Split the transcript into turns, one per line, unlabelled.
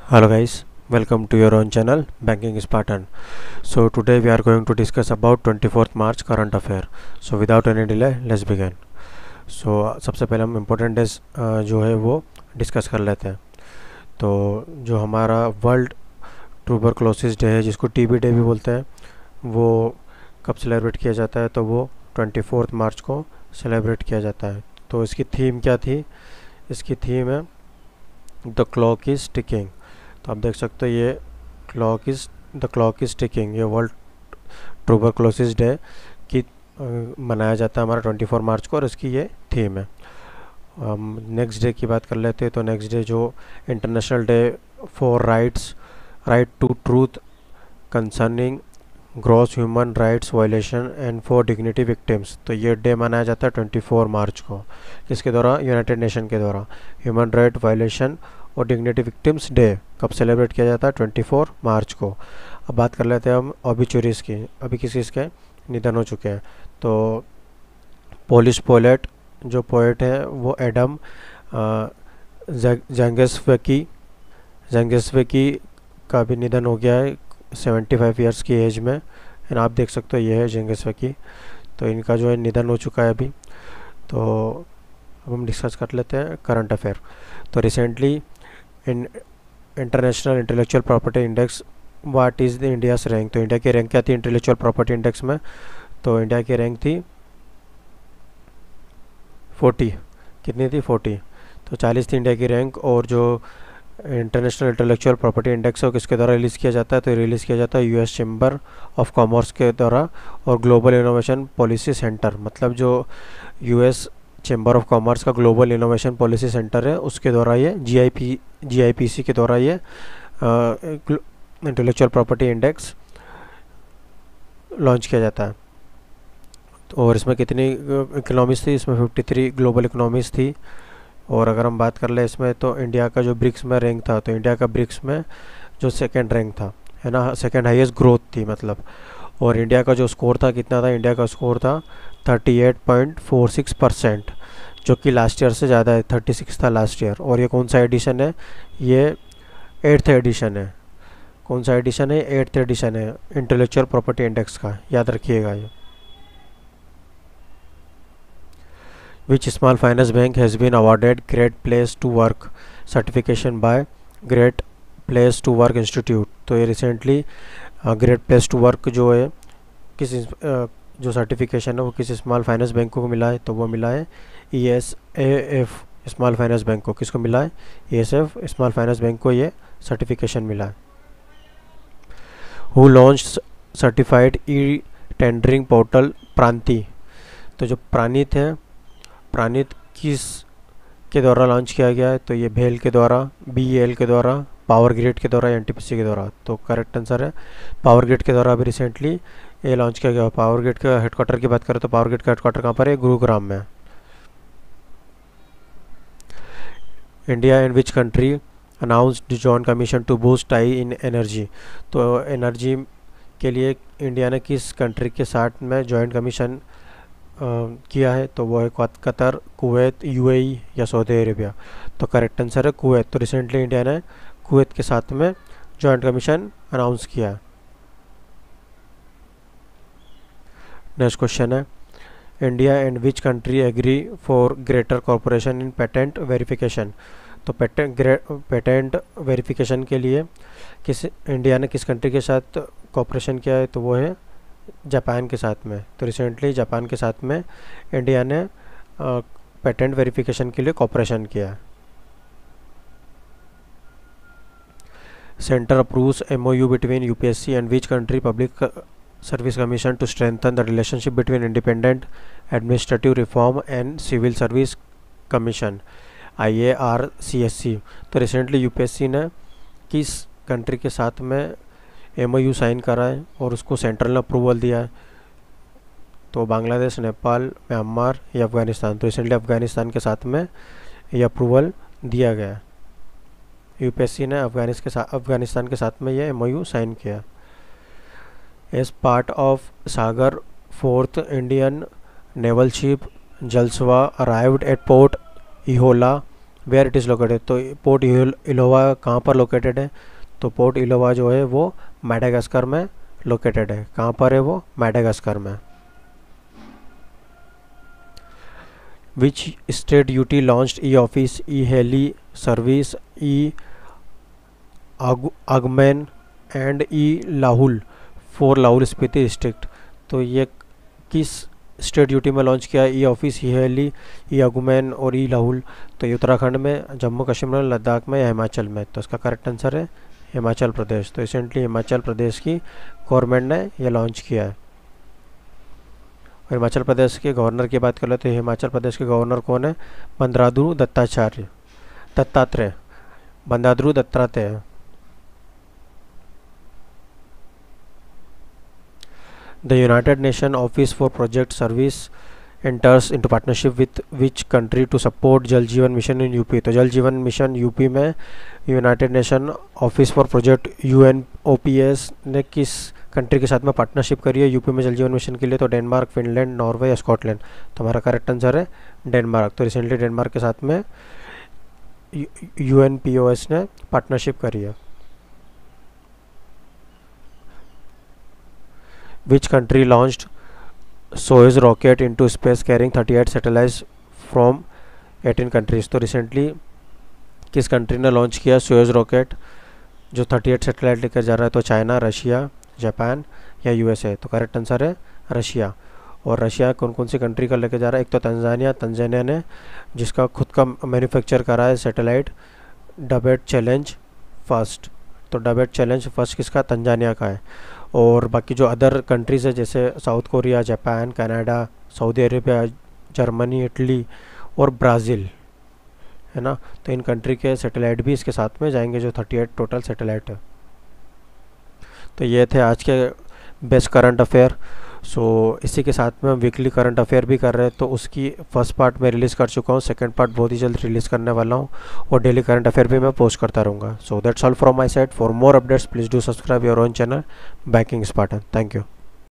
Hello guys, welcome to your own channel Banking Spartan. So today we are going to discuss about 24th March current affair. So without any delay, let's begin. So सबसे पहले हम important days जो है वो discuss कर लेते हैं. तो जो हमारा वर्ल्ड ट्यूबरक्लोसिस डे है, जिसको टीबी डे भी बोलते हैं, वो कब सेलिब्रेट किया जाता है? तो वो 24 मार्च को सेलिब्रेट किया जाता है. तो इसकी थीम क्या थी? इसकी थीम है द क्लॉक इज़ टिकिंग. तो आप देख सकते हो ये द क्लॉक इज़ टिकिंग, ये वर्ल्ड ट्यूबरक्लोसिस डे की मनाया जाता है हमारा 24 मार्च को, और इसकी ये थीम है. हम नेक्स्ट डे की बात कर लेते हैं. तो नेक्स्ट डे जो international day for right to truth concerning gross human rights violation and for dignity victims. तो ये डे मनाया जाता है 24 मार्च को. किसके द्वारा? यूनाइटेड नेशन के द्वारा. ह्यूमन राइट वायलेशन और डिग्निटी विक्टिम्स डे कब सेलिब्रेट किया जाता है? 24 मार्च को. अब बात कर लेते हैं हम ऑबिचुरीज़ की. अभी किस के निधन हो चुके हैं. तो पोलिश पोएट जो पोएट है वो एडम ज़ेंगेस्वेकी का भी निधन हो गया है 75 ईयर्स की एज में. एंड आप देख सकते हो ये है ज़ेंगेस्वेकी. तो इनका जो है निधन हो चुका है अभी. तो अब हम डिस्कस कर लेते हैं करंट अफेयर. तो recently in international intellectual property index what is the India's rank. तो इंडिया की रैंक क्या थी इंटेलेक्चुअल प्रॉपर्टी इंडेक्स में? तो इंडिया की रैंक थी 40. कितनी थी? 40. तो 40 थी इंडिया की रैंक. और जो इंटरनेशनल इंटेलेक्चुअल प्रॉपर्टी इंडेक्स है वो किसके द्वारा रिलीज़ किया जाता है? तो रिलीज़ किया जाता है यूएस चैम्बर ऑफ कॉमर्स के द्वारा और ग्लोबल इनोवेशन पॉलिसी सेंटर. मतलब जो यूएस चैम्बर ऑफ कॉमर्स का ग्लोबल इनोवेशन पॉलिसी सेंटर है उसके द्वारा ये जीआईपीसी के द्वारा ये इंटेलेक्चुअल प्रॉपर्टी इंडेक्स लॉन्च किया जाता है. और इसमें कितनी इकोनॉमीज़ थी? इसमें 53 ग्लोबल इकोनॉमीज़ थी. और अगर हम बात कर ले इसमें, तो इंडिया का जो ब्रिक्स में रैंक था, तो इंडिया का ब्रिक्स में जो सेकेंड रैंक था, है ना, सेकेंड हाईएस्ट ग्रोथ थी मतलब. और इंडिया का जो स्कोर था कितना था? इंडिया का स्कोर था 38.46%, जो कि लास्ट ईयर से ज़्यादा है. 36 था लास्ट ईयर. और ये कौन सा एडिशन है? ये 8th एडिशन है. कौन सा एडिशन है? 8th एडिशन है इंटेलेक्चुअल प्रॉपर्टी इंडेक्स का. याद रखिएगा ये. Which small finance bank has been awarded Great Place to Work certification by Great Place to Work Institute. तो ये recently great place to work जो है किस जो सर्टिफिकेशन है वो किस स्मॉल फाइनेंस बैंक को मिला है? तो वो मिला है ESAF स्मॉल फाइनेंस बैंक को. किसको मिला है? ESAF स्मॉल फाइनेंस बैंक को ये सर्टिफिकेशन मिला है. Who launched certified e-tendering portal प्रांति. तो जो प्राणित किस के द्वारा लॉन्च किया गया है? तो ये भेल के द्वारा, BEL के द्वारा, पावर ग्रिड के द्वारा, NTPC के द्वारा. तो करेक्ट आंसर है पावर ग्रिड के द्वारा. अभी रिसेंटली ये लॉन्च किया गया. पावर ग्रिड का हेडक्वार्टर की बात करें तो पावर ग्रिड का हेडक्वार्टर कहाँ पर है? गुरुग्राम में. India and which country announced joint commission to boost tie in energy. तो एनर्जी के लिए इंडिया ने किस कंट्री के साथ में जॉइंट कमीशन किया है? तो वो है कतर, कुवैत, UAE या सऊदी अरेबिया. तो करेक्ट आंसर है कुवैत. तो रिसेंटली इंडिया ने कुवैत के साथ में जॉइंट कमीशन अनाउंस किया. नेक्स्ट क्वेश्चन है India and which country agree for greater corporation in patent verification. तो पेटेंट वेरिफिकेशन के लिए इंडिया ने किस कंट्री के साथ कॉर्पोरेशन किया है? तो वो है जापान के साथ में. तो रिसेंटली जापान के साथ में इंडिया ने पेटेंट वेरिफिकेशन के लिए कॉपरेशन किया. Centre approves MOU between UPSC and which country public service commission to strengthen the relationship between independent administrative reform and civil service commission IARCSC. तो रिसेंटली UPSC ने किस कंट्री के साथ में MOU साइन करा है और उसको सेंट्रल ने अप्रूवल दिया है? तो बांग्लादेश, नेपाल, म्यांमार या अफ़गानिस्तान. तो रिसेंटली अफ़गानिस्तान के साथ में ये अप्रूवल दिया गया. UPSC ने अफ़गानिस्तान के साथ में ये MOU साइन किया. As part of Sagar 4th Indian naval ship Jalashwa arrived at port Ehoala where it is located, तो पोर्ट इलोवा कहाँ पर लोकेटेड है, तो पोर्ट इलोवा जो है वो मैडागास्कर में लोकेटेड है। कहाँ पर है वो, मैडागास्कर में। Which state UT launched e office, e heli service, e Aagman and e Lahul for Lahaul Spiti district. तो ये किस स्टेट यूटी में लॉन्च किया, ई ऑफिस, ई हेली, ई आगमेन और ई लाहुल। तो ये उत्तराखंड में, जम्मू कश्मीर में, लद्दाख में या हिमाचल में। तो इसका करेक्ट आंसर है हिमाचल प्रदेश। तो रिसेंटली हिमाचल प्रदेश की गवर्नमेंट ने ये लॉन्च किया है। और हिमाचल प्रदेश के गवर्नर की बात कर ले तो हिमाचल प्रदेश के गवर्नर कौन है, Bandaru Dattatreya. Bandaru Dattatreya. The United Nations Office for Project Service enters into partnership with which country to support जल जीवन मिशन in यूपी। तो जल जीवन मिशन यूपी में United Nation office for project UNOPS ने किस कंट्री के साथ में पार्टनरशिप करी है यूपी में जल जीवन मिशन के लिए, तो डेनमार्क, फिनलैंड, नॉर्वे या स्कॉटलैंड। तो हमारा करेक्ट आंसर है डेनमार्क। तो रिसेंटली डेनमार्क के साथ में UNPOS ने पार्टनरशिप करी है। Which country launched Soyuz rocket into space carrying 38 satellites from 18 countries। तो रिसेंटली किस कंट्री ने लॉन्च किया सोयूज रॉकेट जो 38 सैटेलाइट लेकर जा रहा है, तो चाइना, रशिया, जापान या USA। तो करेक्ट आंसर है रशिया। और रशिया कौन कौन सी कंट्री का लेकर जा रहा है, एक तो तंजानिया ने जिसका खुद का मैन्युफैक्चर करा है सैटेलाइट डबेट चैलेंज फर्स्ट। तो डबेट चैलेंज फर्स्ट किसका, तंजानिया का है। और बाकी जो अदर कंट्रीज़ है जैसे South Korea, Japan, Canada, Saudi Arabia, Germany, Italy और ब्राज़ील, है ना। तो इन कंट्री के सैटेलाइट भी इसके साथ में जाएंगे, जो 38 टोटल सैटेलाइट है। तो ये थे आज के बेस्ट करंट अफेयर। सो इसी के साथ में हम वीकली करंट अफेयर भी कर रहे हैं, तो उसकी फर्स्ट पार्ट मैं रिलीज़ कर चुका हूँ, सेकंड पार्ट बहुत ही जल्द रिलीज़ करने वाला हूँ, और डेली करंट अफेयर भी मैं पोस्ट करता रहूँगा। So that's all from my side. For more updates please do subscribe your own channel Banking Spartan. Thank you.